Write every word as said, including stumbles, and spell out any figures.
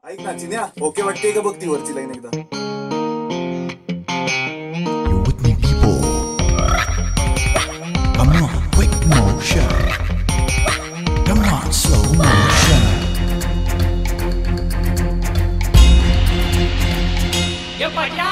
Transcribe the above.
ऐक ना चिन्या, ओके वाटते का बघ ती वरची लाईन एकदा. You with me, people? Come on, quick motion. Come on, slow motion. ये बढ़िया